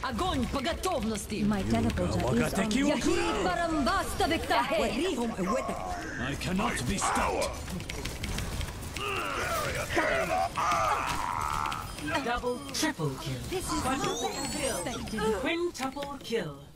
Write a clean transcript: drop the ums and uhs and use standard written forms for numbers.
Огонь по готовности! My teleporter is on. Яхи Барамбаста Вектахе! وريهم قوتك. I cannot be stopped. Double, triple kill. This is Quadruple kill. Quintuple kill.